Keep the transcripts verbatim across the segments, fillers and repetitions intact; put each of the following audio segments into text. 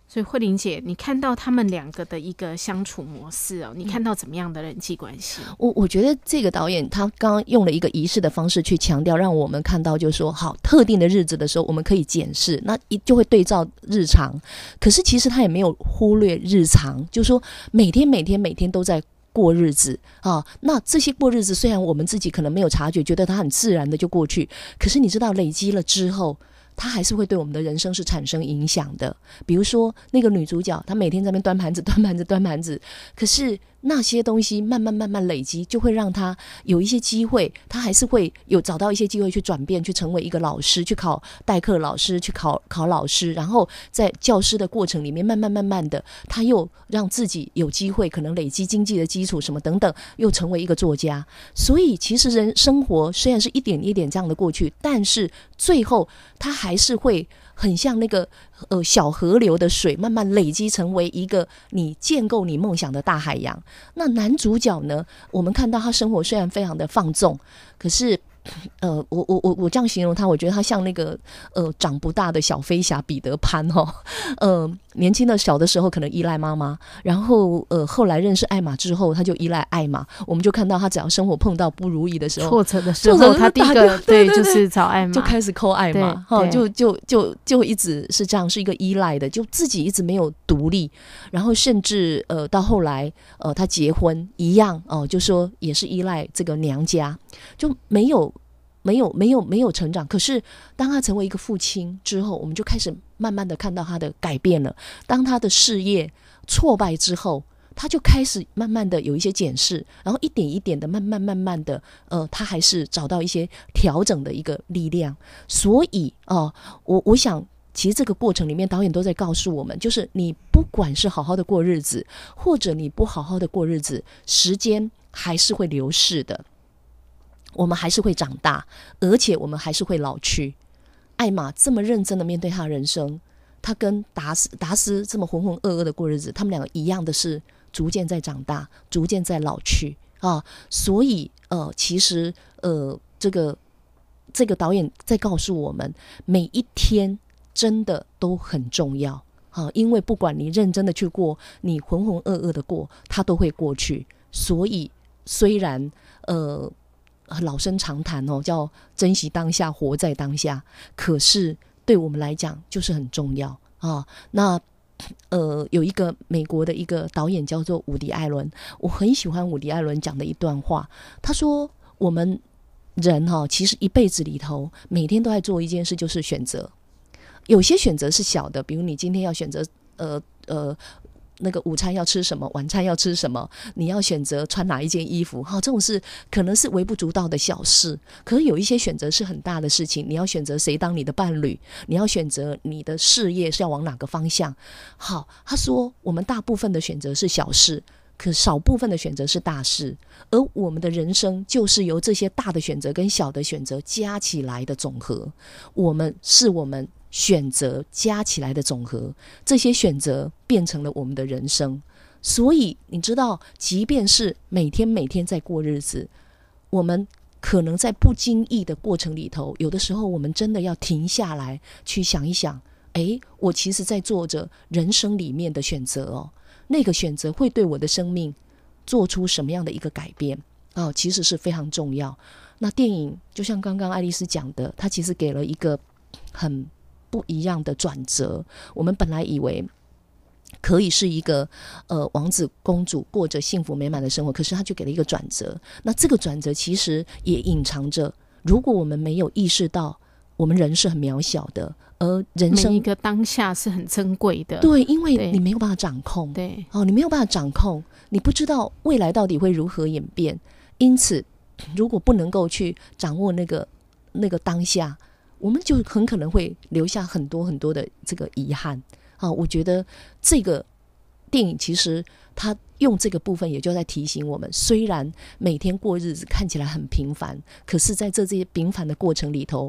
所以慧玲姐，你看到他们两个的一个相处模式哦，你看到怎么样的人际关系？ 我我觉得这个导演他刚刚用了一个仪式的方式去强调，让我们看到就是说，好，特定的日子的时候我们可以检视，那就会对照日常。可是其实他也没有忽略日常，就是说每天每天每天都在过日子啊。那这些过日子虽然我们自己可能没有察觉，觉得它很自然的就过去，可是你知道累积了之后，它还是会对我们的人生是产生影响的。比如说那个女主角，她每天在那边端盘子端盘子端盘子，可是那些东西慢慢慢慢累积，就会让她有一些机会，她还是会有找到一些机会去转变，去成为一个老师，去考代课老师，去考考老师，然后在教师的过程里面慢慢慢慢的，她又让自己有机会可能累积经济的基础什么等等，又成为一个作家。所以其实人生活虽然是一点一点这样的过去，但是最后她还是会很像那个呃小河流的水，慢慢累积成为一个你建构你梦想的大海洋。那男主角呢，我们看到他生活虽然非常的放纵，可是呃，我我我我这样形容他，我觉得他像那个呃长不大的小飞侠彼得潘哦，呃，年轻的小的时候可能依赖妈妈，然后呃后来认识艾玛之后，他就依赖艾玛。我们就看到他只要生活碰到不如意的时候， 挫折的时候，他第一个 对, 对, 对就是找艾玛， 就开始扣艾玛，哈，就就就就一直是这样，是一个依赖的，就自己一直没有独立，然后甚至呃到后来呃他结婚一样哦、呃，就说也是依赖这个娘家，就没有。没有没有没有成长。可是当他成为一个父亲之后，我们就开始慢慢的看到他的改变了。当他的事业挫败之后，他就开始慢慢的有一些检视，然后一点一点的慢慢慢慢的呃，他还是找到一些调整的一个力量。所以哦、呃，我我想其实这个过程里面导演都在告诉我们，就是你不管是好好的过日子，或者你不好好的过日子，时间还是会流逝的，我们还是会长大，而且我们还是会老去。艾玛这么认真的面对他的人生，他跟达斯达斯这么浑浑噩噩的过日子，他们两个一样的是逐渐在长大，逐渐在老去啊。所以呃，其实呃，这个这个导演在告诉我们，每一天真的都很重要啊，因为不管你认真的去过，你浑浑噩噩的过，它都会过去。所以虽然呃。老生常谈哦，叫珍惜当下，活在当下。可是对我们来讲，就是很重要啊。那呃，有一个美国的一个导演叫做伍迪·艾伦，我很喜欢伍迪·艾伦讲的一段话。他说，我们人哈、哦，其实一辈子里头，每天都在做一件事，就是选择。有些选择是小的，比如你今天要选择呃呃。那个午餐要吃什么，晚餐要吃什么，你要选择穿哪一件衣服，好，这种事可能是微不足道的小事，可是有一些选择是很大的事情。你要选择谁当你的伴侣，你要选择你的事业是要往哪个方向。好，他说我们大部分的选择是小事，可少部分的选择是大事，而我们的人生就是由这些大的选择跟小的选择加起来的总和。我们是我们选择加起来的总和，这些选择变成了我们的人生。所以你知道，即便是每天每天在过日子，我们可能在不经意的过程里头，有的时候我们真的要停下来去想一想，诶，我其实在做着人生里面的选择哦，那个选择会对我的生命做出什么样的一个改变哦，其实是非常重要。那电影就像刚刚爱丽丝讲的，它其实给了一个很不一样的转折。我们本来以为可以是一个呃王子公主过着幸福美满的生活，可是他就给了一个转折。那这个转折其实也隐藏着，如果我们没有意识到我们人是很渺小的，而人生每一个当下是很珍贵的。 对，因为你没有办法掌控， 对哦，你没有办法掌控，你不知道未来到底会如何演变。因此如果不能够去掌握那个那个当下，我们就很可能会留下很多很多的这个遗憾啊！我觉得这个电影其实它用这个部分也就在提醒我们，虽然每天过日子看起来很平凡，可是在这些平凡的过程里头，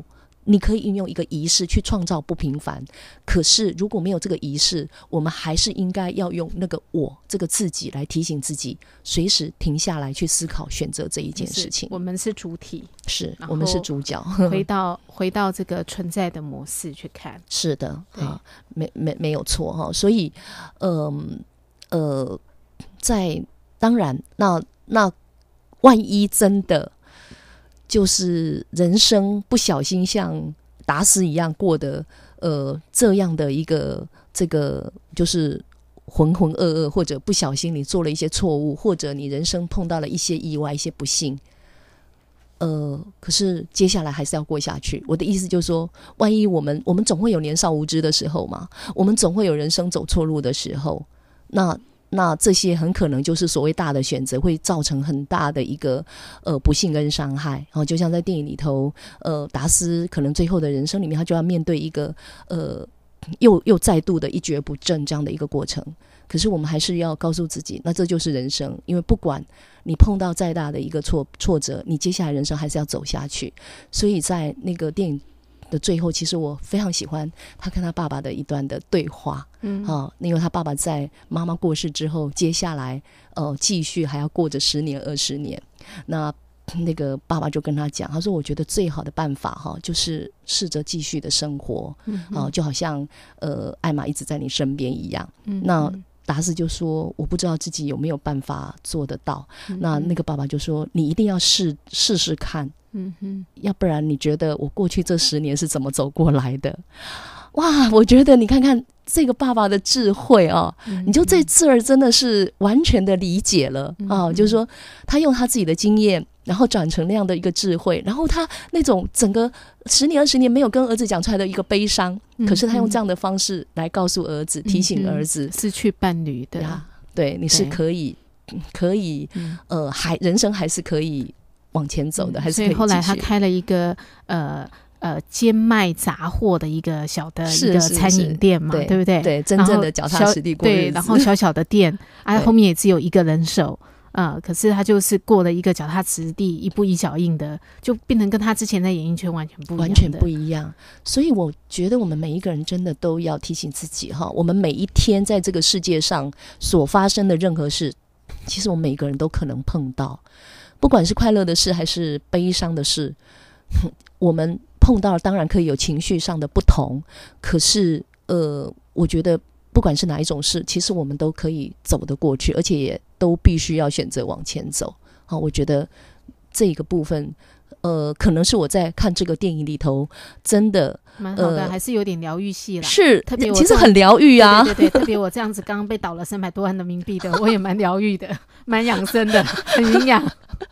你可以运用一个仪式去创造不平凡，可是如果没有这个仪式，我们还是应该要用那个我这个自己来提醒自己，随时停下来去思考选择这一件事情。 我们是主体， 是我们是主角， 回到回到这个存在的模式去看。 是的啊，没没没有错哈。所以，嗯呃，呃，在当然，那那万一真的就是人生不小心像达斯一样过的呃这样的一个这个就是浑浑噩噩，或者不小心你做了一些错误，或者你人生碰到了一些意外一些不幸，呃，可是接下来还是要过下去。我的意思就是说，万一我们我们总会有年少无知的时候嘛，我们总会有人生走错路的时候，那那这些很可能就是所谓大的选择，会造成很大的一个呃不幸跟伤害。然后就像在电影里头，呃，达斯可能最后的人生里面，他就要面对一个呃又又再度的一蹶不振这样的一个过程。可是我们还是要告诉自己，那这就是人生，因为不管你碰到再大的一个挫挫折，你接下来人生还是要走下去。所以在那个电影的最后，其实我非常喜欢他跟他爸爸的一段的对话，嗯，啊，因为他爸爸在妈妈过世之后，接下来呃继续还要过着十年二十年，那那个爸爸就跟他讲，他说我觉得最好的办法哈，就是试着继续的生活，嗯，啊，就好像呃艾玛一直在你身边一样，嗯，那达斯就说我不知道自己有没有办法做得到，嗯，那那个爸爸就说你一定要试试试看，嗯哼，要不然你觉得我过去这十年是怎么走过来的？哇，我觉得你看看这个爸爸的智慧啊，嗯，你就这字儿真的是完全的理解了，嗯，啊，就是说他用他自己的经验，然后转成那样的一个智慧，然后他那种整个十年二十年没有跟儿子讲出来的一个悲伤，嗯，可是他用这样的方式来告诉儿子，嗯，提醒儿子， 嗯，失去伴侣的， 啊，对，你是可以可以，嗯，呃，还人生还是可以往前走的，嗯，还是可以继续。 所以后来他开了一个呃呃兼卖杂货的一个小的一个餐饮店嘛， 是是是， 对， 对不对？ 对，真正的脚踏实地过日子。 对，然后小小的店啊，后面也只有一个人手。呃，可是他就是过了一个脚踏实地，一步一脚印的，就变成跟他之前在演艺圈完全不一样的， 完全不一样。所以我觉得我们每一个人真的都要提醒自己哈，我们每一天在这个世界上所发生的任何事，其实我们每一个人都可能碰到，不管是快乐的事还是悲伤的事，我们碰到当然可以有情绪上的不同，可是呃，我觉得不管是哪一种事，其实我们都可以走得过去，而且也都必须要选择往前走。好，我觉得这个部分呃，可能是我在看这个电影里头真的蛮好的，呃，还是有点疗愈系啦。 是， 特别其实很疗愈啊。 对对对，特别我这样子刚刚被倒了三百多万人民币的，我也蛮疗愈的，蛮养生的，很营养。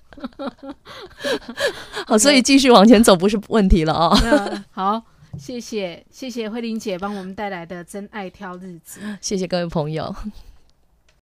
好，所以继续往前走不是问题了啊， 哦。好。谢谢谢谢慧玲姐帮我们带来的真爱挑日子， 谢谢各位朋友。